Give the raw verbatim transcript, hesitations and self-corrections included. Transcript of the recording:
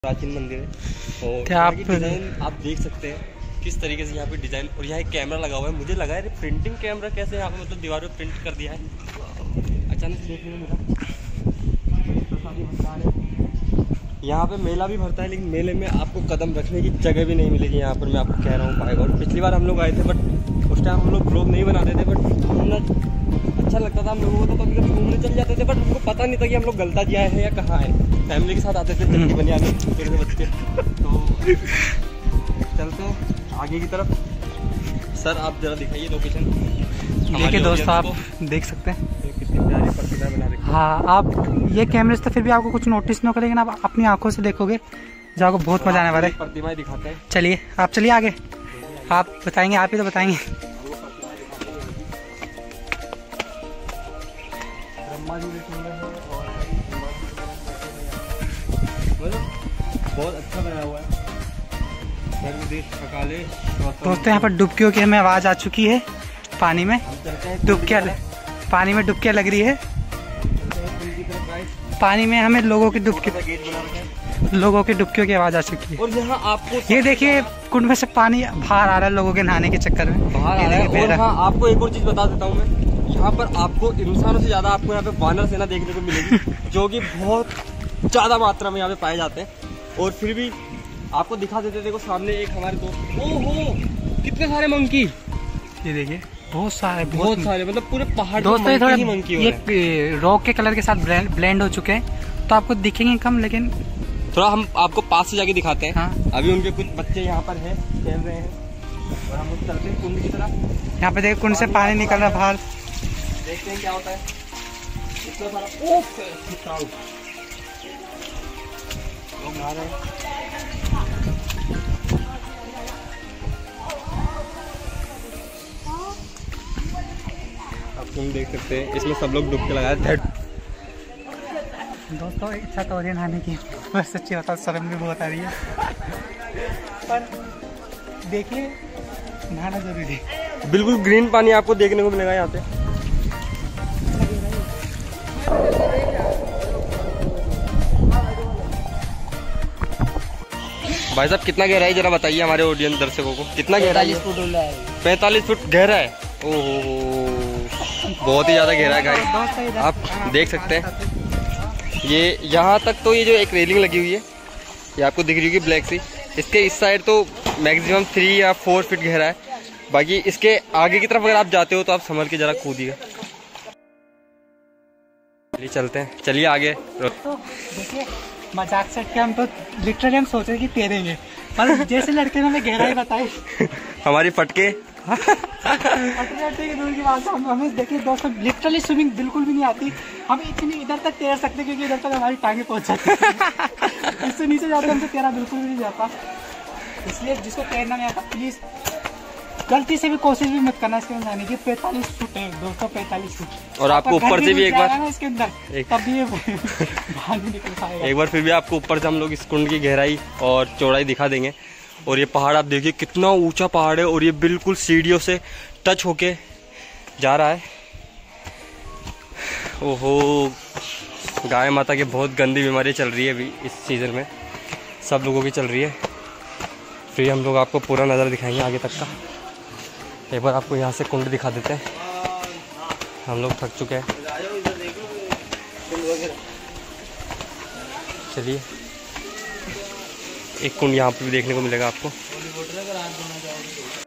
प्राचीन मंदिर है और आप डिजाइन आप देख सकते हैं किस तरीके से यहाँ पे डिजाइन। और यहाँ एक कैमरा लगा हुआ है, मुझे लगा है प्रिंटिंग कैमरा कैसे यहाँ पे मतलब दीवार पे प्रिंट कर दिया है। अचानक से देखने में मिला यहाँ पे मेला भी भरता है, लेकिन मेले में आपको कदम रखने की जगह भी नहीं मिलेगी यहाँ पर, मैं आपको कह रहा हूँ पाएगा। और पिछली बार हम लोग आए थे बट उस टाइम हम लोग ब्लॉग नहीं बनाते थे, बट घूमना अच्छा लगता था हम लोगों को, तो कभी कभी घूमने चल जाते थे, बट हमको पता नहीं था कि हम लोग गलता किया है या कहाँ है। फैमिली के साथ आते थे जल्दी बनिया में छोटे छोटे बच्चे, तो चलते हैं आगे की तरफ। सर आप जरा दिखाइए लोकेशन। देखिए दोस्त आप देख सकते हैं कितनी प्यारी प्रतिमा बना रखी है। हाँ, आप ये कैमरे से तो फिर भी आपको कुछ नोटिस नहीं करेंगे, लेकिन आप अपनी आंखों से देखोगे जो आपको बहुत मजा आने वाला है। प्रतिमाएं दिखाते हैं, चलिए आप चलिए आगे, आप बताएंगे, आप ही तो बताएंगे। ब्रह्मा जी भी सुंदर है और बहुत अच्छा बनाया हुआ है। दोस्तों यहाँ पर डुबकियों की हमें आवाज आ चुकी है, पानी में डुबकियाँ पानी में डुबकियाँ लग रही है। पानी में हमें लोगों की डुबकी लोगों की डुबकियों की आवाज आ चुकी है। और यहाँ आपको ये देखिए कुंड में से पानी बाहर आ रहा है लोगों के नहाने के चक्कर में बाहर आ रहा है। और हाँ, आपको एक और चीज बता देता हूँ मैं, यहाँ पर आपको इंसानों से ज्यादा आपको यहाँ पे वानर सेना देखने को मिलेगी, जो कि बहुत ज्यादा मात्रा में यहाँ पे पाए जाते हैं। और फिर भी आपको दिखा देते, देखो सामने एक हमारे दोस्त, ओहो कितने सारे मंकी, ये देखिए बहुत सारे बहुत, बहुत सारे, मतलब पूरे पहाड़ दोस्तों थोड़ा मंकी ये रॉक के कलर के साथ ब्लेंड हो चुके हैं, तो आपको दिखेंगे कम, लेकिन थोड़ा हम आपको पास से जाके दिखाते हैं। हाँ। अभी उनके कुछ बच्चे यहाँ पर हैं, खेल रहे हैं और हम लोग चलते हैं कुंड की तरफ। यहाँ पे देखो कुंड से पानी निकल रहा है बाहर, देखते हैं क्या होता है। इतना सारा ओह लोग नहा रहे हैं। तुम देख सकते हैं इसमें सब लोग डुबकी लगाए थे। दोस्तों इच्छा तो हो रही है नहाने की, बस सच्ची बताओ शर्म भी बहुत आ रही है, पर देखिए नहाना जरूरी है। बिल्कुल ग्रीन पानी आपको देखने को मिलेगा यहाँ पे। भाई साहब कितना गहरा है जरा बताइए हमारे ऑडियंस दर्शकों को, कितना गहरा है? पैंतालीस फुट गहरा है। ओहो बहुत ही ज्यादा गहरा है गाइस, आप देख सकते हैं। ये यहाँ तक तो ये जो एक रेलिंग लगी हुई है ये आपको दिख रही होगी ब्लैक सी, इसके इस साइड तो मैक्सिमम थ्री या फोर फीट गहरा है। बाकी इसके आगे की तरफ अगर आप जाते हो तो आप संभल के जरा कूदिएगा। चलिए चलते हैं, चलिए आगे। तो देखिए मजाक से हट के हम तो लिटरली हम सोचे कि तैरेंगे, पर जैसे लड़के ने हमें गहराई बताई हमारी फटके दूर की बात है, हम हमें देखिए दोस्तों लिटरली स्विमिंग बिल्कुल भी नहीं आती। हम इतनी इधर तक तैर सकते क्योंकि इधर तक हमारी टांगे पहुंच जाती है, इससे नीचे जाते हमसे तैरा बिल्कुल भी नहीं जाता। इसलिए जिसको तैरना नहीं आता प्लीज गलती से भी कोशिश भी मत करना इसके अंदर जाने की। पैंतालीस फुट है दोस्तों, पैंतालीस फुट, और आपको ऊपर से भी एक बार इसके अंदर तब भी ये बाहर नहीं निकल पाएगा। एक बार फिर भी आपको ऊपर से हम लोग इस कुंड की गहराई और चौड़ाई दिखा देंगे। और ये पहाड़ आप देखिए कितना ऊंचा पहाड़ है, और ये बिल्कुल सीढ़ियों से टच होके जा रहा है। ओहो गाय माता की बहुत गंदी बीमारी चल रही है अभी इस सीज़न में, सब लोगों की चल रही है। फिर हम लोग आपको पूरा नज़र दिखाएंगे आगे तक का। एक बार आपको यहाँ से कुंड दिखा देते हैं, हम लोग थक चुके हैं। चलिए एक कुंड यहाँ पर भी देखने को मिलेगा आपको।